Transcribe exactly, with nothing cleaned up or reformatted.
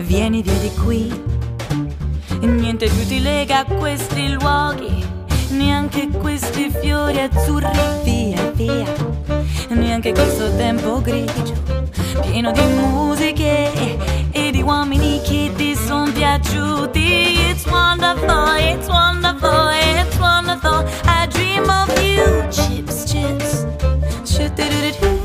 Vieni via di qui, niente più ti lega a questi luoghi, neanche questi fiori azzurri, via, via, neanche questo tempo grigio, pieno di musiche e di uomini che ti son piaciuti. It's wonderful, it's wonderful, it's wonderful, I dream of you. Chips, chips, shoo-doo-doo-doo.